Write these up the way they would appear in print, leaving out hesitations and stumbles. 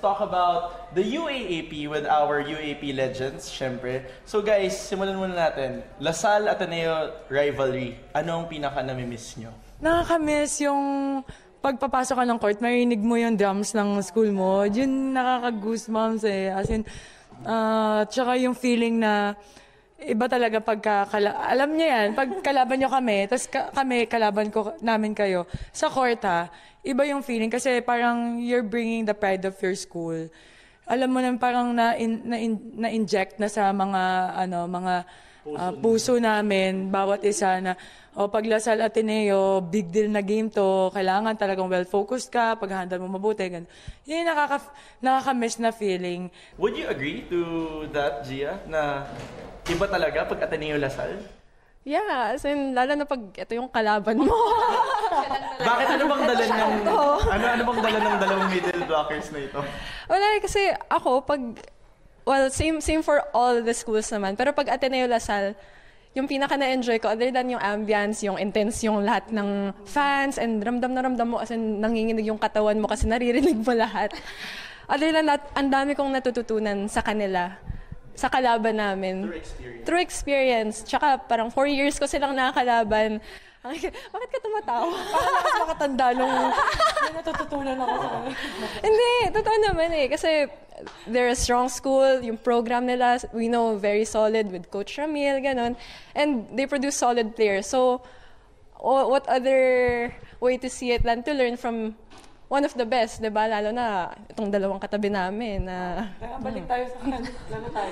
talk about the UAAP with our UAAP legends, syempre. So guys, simulan muna natin. La Salle Ateneo Rivalry. Ano ang pinaka-namimiss nyo? Nakakamiss yung pagpapasok ka ng court, marinig mo yung drums ng school mo. Yun nakaka-goosebumps eh. As in, tsaka yung feeling na iba talaga alam niyo yan, pag kalaban niyo kami, tapos kami, kalaban namin kayo, sa court ha, iba yung feeling kasi parang you're bringing the pride of your school. Alam mo na parang na-inject na sa mga puso namin, bawat isa na, pag La Salle Ateneo, big deal na game to, kailangan talagang well-focused ka, pag-handle mo mabuti, ganun. Yun yung nakaka-miss na feeling. Would you agree to that, Jia, na iba talaga pag Ateneo La Salle? Yeah, as in, lalo na pag ito yung kalaban mo. Bakit ano bang dala ng dalawang middle blockers na ito? Wala, kasi ako, same for all the schools naman. Pero pag Ateneo La Salle, yung pinaka na-enjoy ko, other than yung ambience, yung intense yung lahat ng fans, and ramdam na ramdam mo, as in, nanginginig yung katawan mo kasi naririnig mo lahat. Other than that, ang dami kong natututunan sa kanila, sa kalaban namin. Through experience. Tsaka parang 4 years ko silang nakakalaban. Bakit ka tumatawa? Parang ako makatanda nung natututunan ako sa kanila. Hindi, totoo naman eh. Kasi they're a strong school, yung program nila, we know, very solid with Coach Ramil, ganon. And they produce solid players. So, what other way to see it than to learn from one of the best, diba? Lalo na itong dalawang katabi namin na... Balik tayo sa kanila. Lalo tayo.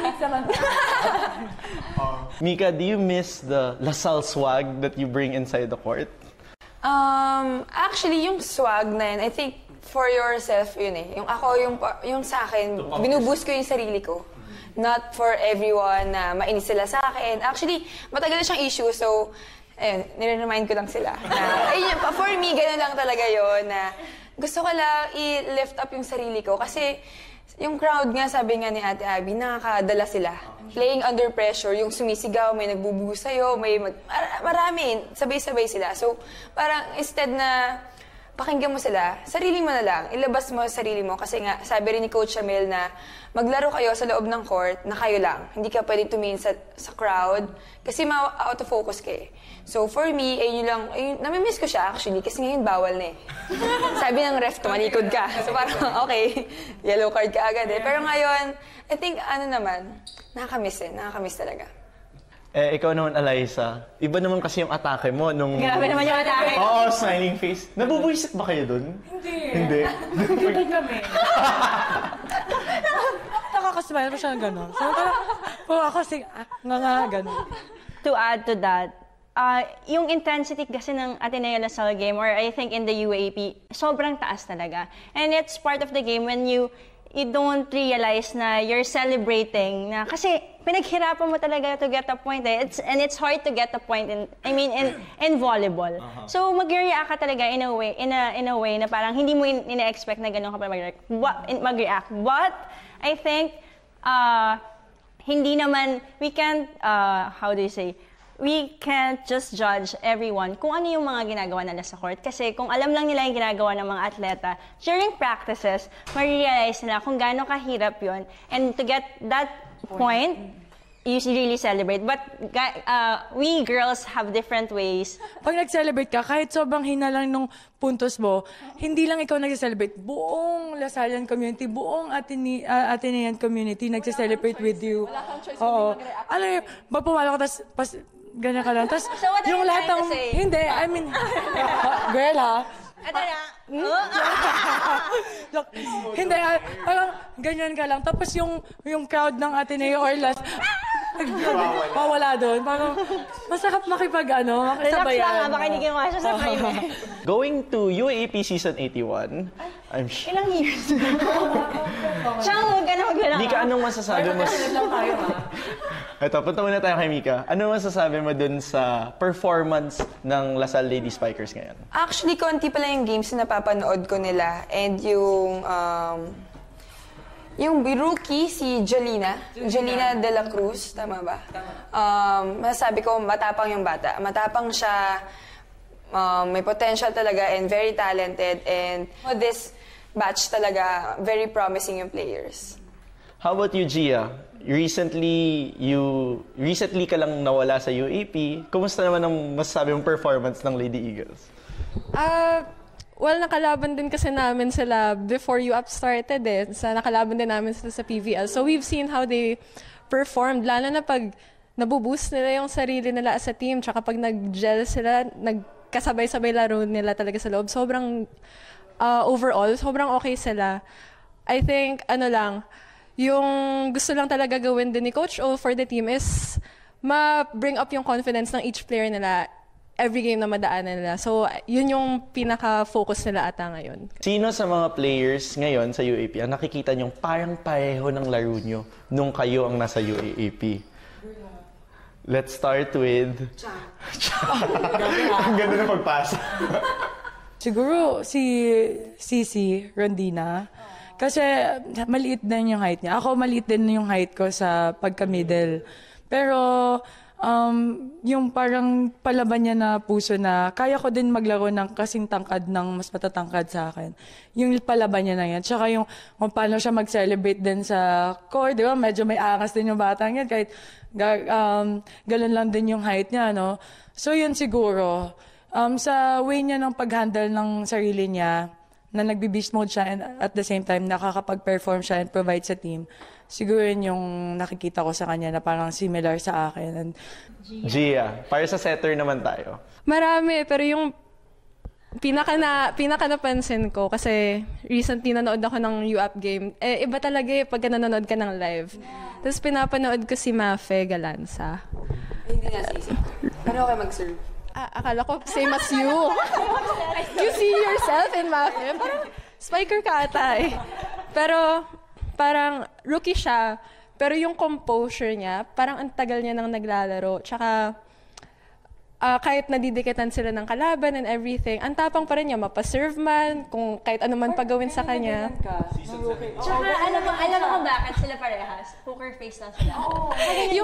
Mika, do you miss the La Salle swag that you bring inside the court? Actually, yung swag na yun, I think for yourself yun eh. Yung ako, yung sa akin, binuboost ko yung sarili ko. Not for everyone na mainis sila sa akin. Actually, matagal na siyang issue, so... Ayun, nire-remind ko lang sila. For me, gano'n lang talaga yon na gusto ko lang i-lift up yung sarili ko. Kasi yung crowd nga, sabi nga ni Ate Abby, nakakadala sila. Playing under pressure, yung sumisigaw, may nagbubuho sa'yo, marami, sabay-sabay sila. So, parang instead na pakinggan mo sila, sarili mo na lang, ilabas mo sarili mo. Kasi nga, sabi rin ni Coach Ramil na maglaro kayo sa loob ng court na kayo lang. Hindi ka pwedeng tumingin sa crowd kasi out of focus ka eh. So for me, namimiss ko siya actually kasi ngayon bawal na eh. Sabi ng ref, tumalikod ka. So parang okay, yellow card ka agad eh. Pero ngayon, I think nakakamiss talaga. Ikaw naman, Alyssa, iba naman kasi yung atake mo nung... Grabe naman yung atake. Oo, smiling face. Nabubuisit ba kayo dun? Hindi. Hindi kami. Nakakasmile mo siya ng gano'n. So, ako gano'n. To add to that, yung intensity kasi ng Ateneo-La Salle game, or I think in the UAAP, sobrang taas talaga. And it's part of the game when you don't realize na you're celebrating na kasi pinaghirapan mo talaga to get a point eh. It's hard to get a point in volleyball. So mag-react ka talaga in a way na parang hindi mo ina-expect na gano'n ka pa mag-react. But I think hindi naman we can't we can't just judge everyone kung ano yung mga ginagawa nila sa court. Kasi kung alam lang nila yung ginagawa ng mga atleta, during practices, ma-realize nila kung gaano kahirap yun. And to get that point, you really celebrate. But we girls have different ways. Pag nag-celebrate ka, kahit sobrang hina lang nung puntos mo, hindi lang ikaw nag-celebrate. Buong La Sallean community, buong Atenean community nag-celebrate with you. Wala kang choice Oo. Alam mo, pagpumalo ka, tapos ganyan ka lang. Tapos, So what are you trying to say? Hindi, I mean, girl ha? Hindi, parang ganyan ka lang. Tapos yung crowd ng Ateneo or Las, mawala doon. Parang masarap makisabayan. Relax lang, baka hindi kayo masasabay. Going to UAAP Season 81, I'm sure. Ilang years? Siyang huwag ka na maglalaki. Mika, anong masasabi mo? Ito, punta muna tayo kay Mika. Ano masasabi mo dun sa performance ng La Salle Lady Spikers ngayon? Actually, konti pala yung games na napapanood ko nila. And yung rookie, si Jolina de la Cruz, tama ba? Masasabi ko, matapang yung bata. Matapang siya, may potential talaga and very talented. And this batch talaga, very promising yung players. How about you, Gia? Recently ka lang nawala sa UAP. Kumusta naman ang masasabi mong performance ng Lady Eagles? Well, nakalaban din kasi namin sila before UAAP started eh. Nakalaban din namin sila sa PVL. So we've seen how they performed, lalo na pag nabuboost nila yung sarili nila as a team, tsaka pag nag-gel sila, nagkasabay-sabay laro nila talaga sa loob. Sobrang, overall, sobrang okay sila. I think, yung gusto lang talaga gawin din ni Coach O for the team is ma-bring up yung confidence ng each player nila every game na madaanan nila. So, yun yung pinaka-focus nila ata ngayon. Sino sa mga players ngayon sa UAP ang nakikita niyong parang pareho ng laro niyo nung kayo ang nasa UAP? Let's start with... Ang ganda na pagpasa. Siguro si Cici Rondina. Kasi maliit din yung height niya. Ako maliit din yung height ko sa pagka-middle. Pero yung parang palaban niya na puso na kaya ko din maglaro ng kasing tangkad ng mas matatangkad sa akin. Yung palaban niya na yan. Tsaka yung kung paano siya mag-celebrate din sa court. Di ba? Medyo may angas din yung batang yan. Kahit galon lang din yung height niya. No? So yun siguro. Sa way niya ng pag-handle ng sarili niya, na nagbe-beast mode siya and at the same time nakakapag-perform siya and provide sa team. Siguro yun yung nakikita ko sa kanya na parang similar sa akin. And Gia, para sa setter naman tayo. Marami, pero yung pinaka napansin ko, kasi recently nanood ako ng UAAP game, iba talaga pag nanonood ka ng live. Tapos pinapanood ko si Mafe Galanza. Hindi na sisi. Pero okay mag-serve. Akala ko same as you. You see yourself in Mafe. Parang spiker ka ata eh. Pero parang rookie siya. Pero yung composure niya, parang ang tagal niya nang naglalaro. Tsaka kahit nadidikitan sila ng kalaban and everything, ang tapang pa rin niya, mapaserve man, kung kahit ano man pagawin sa kanya. Tsaka alam mo kung bakit sila parehas? Poker face lang sila. Yung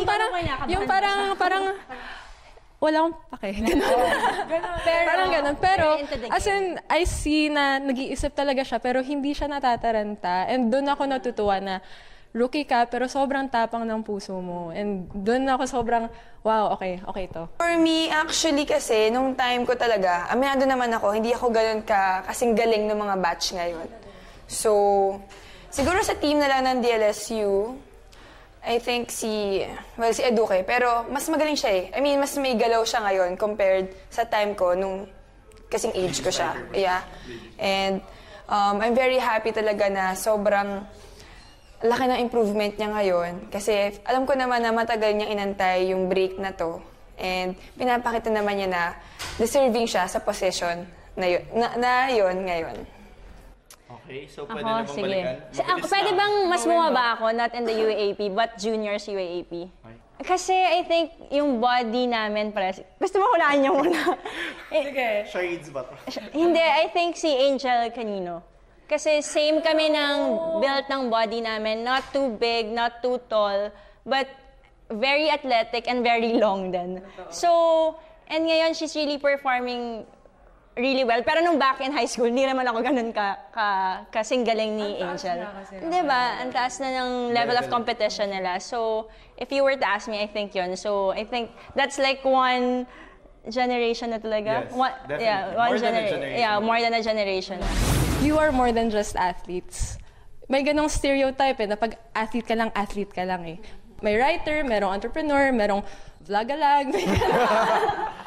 parang wala akong pake. Parang ganun. Pero, as in, I see na nag-iisip talaga siya, pero hindi siya natataranta. And doon ako natutuwa na rookie ka, pero sobrang tapang ng puso mo. And doon ako sobrang, wow, okay to. For me, actually kasi, nung time ko talaga, aminado naman ako, hindi ako ganun kasing galing ng mga batch ngayon. So, siguro sa team na lang ng DLSU, I think si Eduque, pero mas magaling siya eh. I mean, mas may galaw siya ngayon compared sa time ko nung kasing age ko siya. Yeah. And I'm very happy talaga na sobrang laki ng improvement niya ngayon. Kasi alam ko naman na matagal niyang inantay yung break na to. And pinapakita naman niya na deserving siya sa position na yun ngayon. Okay, so pwede na bang balikan? Pwede bang mas bumaba ako, not in the UAAP, but juniors UAAP? Kasi I think yung body namin, gusto mo hulaan niyo muna? sige. Shades ba to? Hindi, I think si Angel Canino. Kasi same kami ng build ng body namin, not too big, not too tall, but very athletic and very long din. So, and ngayon she's really performing really well. Pero nung back in high school, hindi naman ako ganun kasing galing ni Angel. Diba? Ang taas na ng level of competition nila. So, if you were to ask me, I think yun. So, I think that's like one generation na talaga. Yes, More than a generation. You are more than just athletes. May ganong stereotype na pag athlete ka lang eh. May writer, merong entrepreneur, merong vlog-alag, may ganun.